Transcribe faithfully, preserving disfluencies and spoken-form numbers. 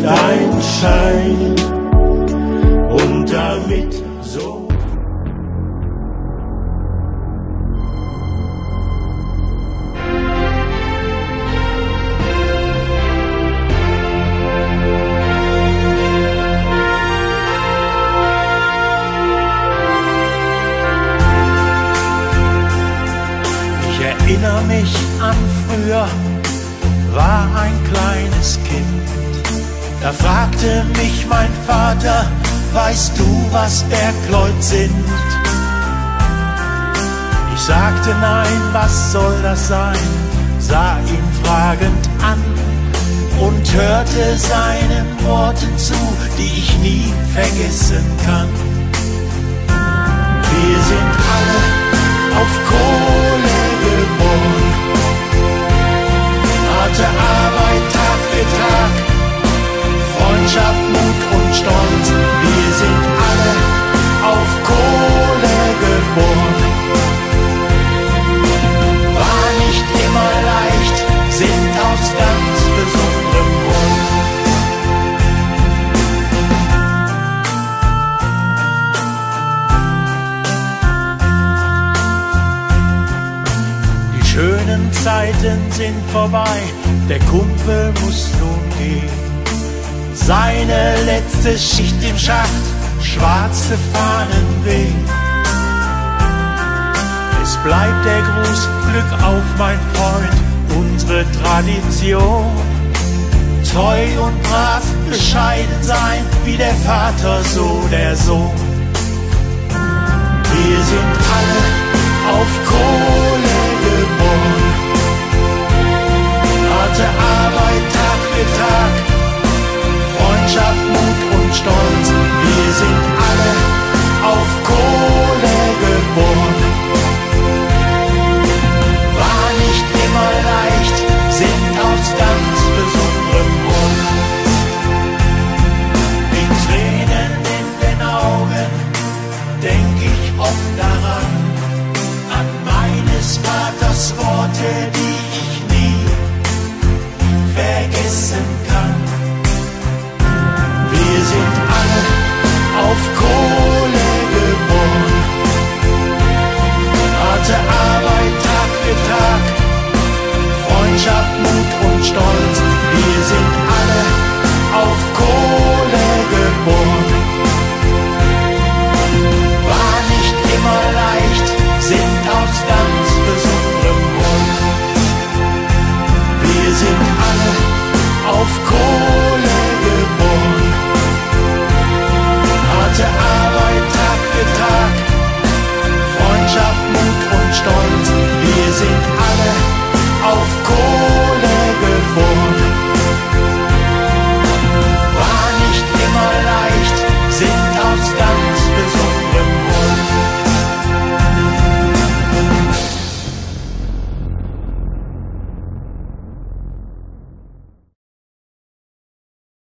ein Schein und damit so. Ich erinnere mich an früher, war ein kleines Kind. Da fragte mich mein Vater, weißt du, was Bergleut sind? Ich sagte nein, was soll das sein? Sah ihn fragend an und hörte seinen Worten zu, die ich nie vergessen kann. Wir sind alle auf Kohle geboren, harte Arbeit Tag für Tag, Freundschaft, Mut und Stolz. Wir sind alle auf Kohle geboren. War nicht immer leicht, sind aus ganz besonderem Grund. Die schönen Zeiten sind vorbei, der Kumpel muss nun gehen. Seine letzte Schicht im Schacht, schwarze Fahnen wehen. Es bleibt der Gruß, Glück auf, mein Freund, unsere Tradition. Treu und brav, bescheiden sein, wie der Vater, so der Sohn. Wir sind alle auf Kohle geboren, harte Arbeit Tag für Tag, Freundschaft, Mut und Stolz. Wir sind alle auf Kohle geboren. War nicht immer leicht, sind aus ganz besonderem Grund. Mit Tränen in den Augen denk ich oft daran, an meines Vaters Worte, die ich nie vergessen kann. Wir sind alle auf Kohle geboren, harte Arbeit Tag für Tag, Freundschaft, Mut